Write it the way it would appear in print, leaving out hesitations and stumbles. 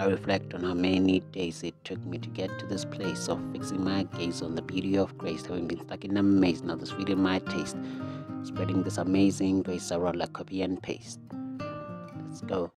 I reflect on how many days it took me to get to this place of fixing my gaze on the beauty of grace, having been stuck in a maze. Now this video my taste, spreading this amazing grace around like copy and paste. Let's go.